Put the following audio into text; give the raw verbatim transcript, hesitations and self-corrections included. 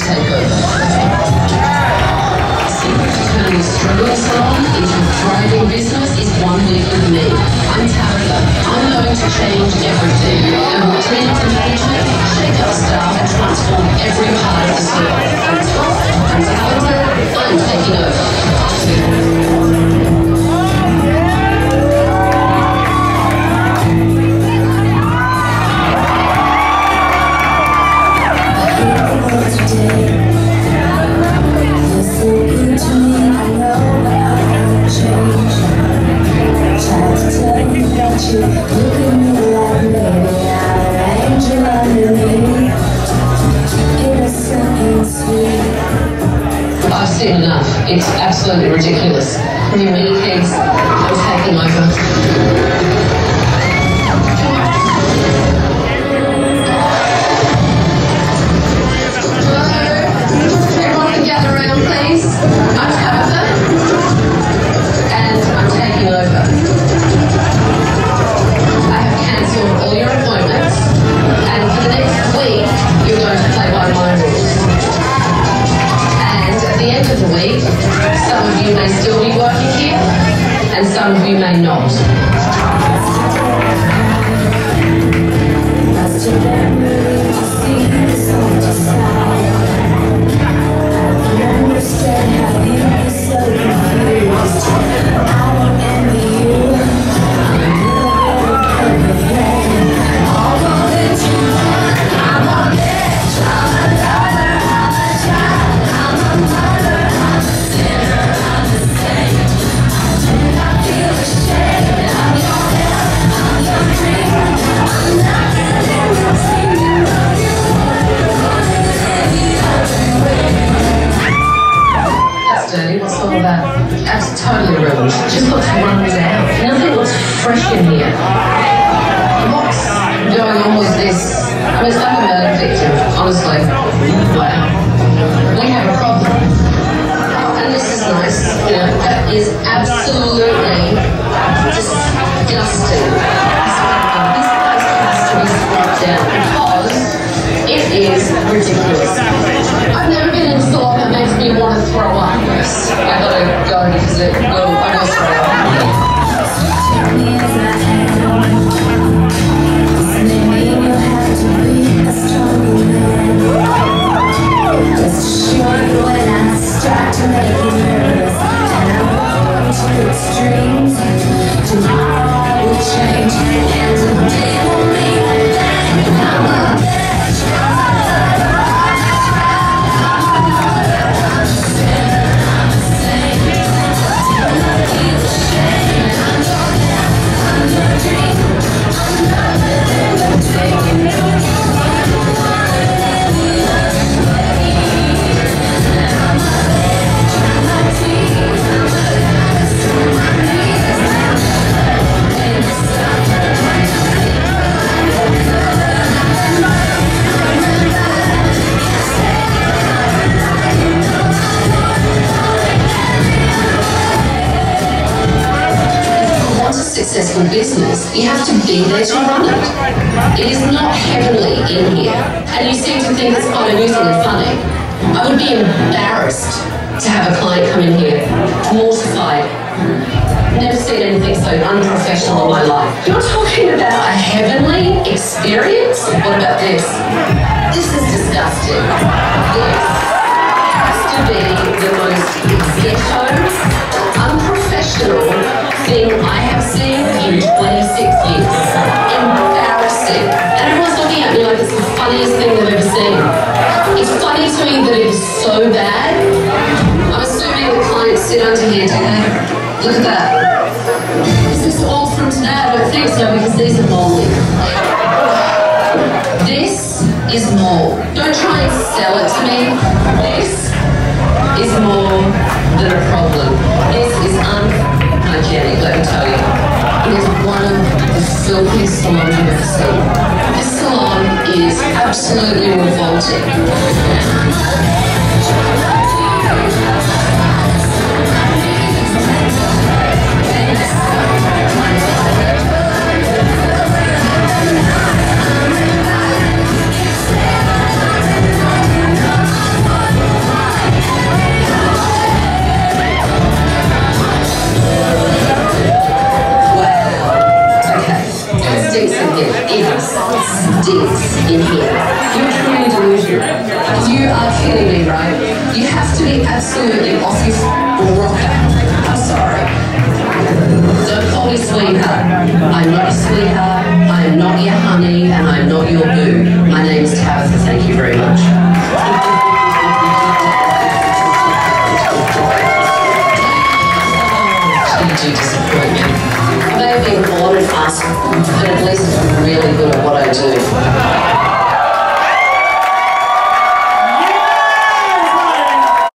take over. Secret to turning a struggling salon into a thriving business is one week with me. I'm Tabatha. I'm going to change everything. And with teams and management, shake up staff and transform every part of the salon. I'm tough, I'm talented, I'm taking over. I've seen enough. It's absolutely ridiculous. You many kids are taking over. Everyone can gather around, please. I'm Tabatha, and I'm taking over. I have cancelled all your appointments, and for the next week, you're going to play by my rules. And at the end of the week, some of you may still be working here, and some of you may not. What's all of that? That's totally irrelevant. It just looks run down. Nothing looks fresh in here. What's going on with this? I mean, it's like a murder victim, honestly. Wow. We have a problem. Oh, and this is nice. You know, that is absolutely disgusting. This place has to be scrubbed down because it is ridiculous. I've never been in a salon that makes me want to throw up. I gotta go because it will, I will throw up. Just show you when I start to make you nervous, and I'm going to extremes. Tomorrow I will change, and today will make a thing. I'm a bitch. Successful business, you have to be there to run it. It is not heavenly in here, and you seem to think it's quite amusing and funny. I would be embarrassed to have a client come in here, mortified. Never seen anything so unprofessional in my life. You're talking about a heavenly experience? What about this? This is disgusting. This has to be the most ghetto, unprofessional thing I have seen in twenty-six years. Embarrassing. And everyone's looking at me like it's the funniest thing they've ever seen. It's funny to me that it is so bad. I'm assuming the clients sit under here today. Look at that. Is this all from today? I don't think so because these are moldy. This is mold. Don't try and sell it to me. This is more than a problem. This is unhygienic, let me tell you. It is one of the filthiest salons I've ever seen. This salon is absolutely revolting. head. It stinks in here. You're truly delusional. You are kidding me, right? You have to be absolutely off your rocker. I'm sorry. Don't call me sweetheart. I'm not your sweetheart. I am not your honey, and I am not your boo. My name is Tabatha. Thank you very much. You disappoint me. I may have been born fast, but at least I'm really good at what I do.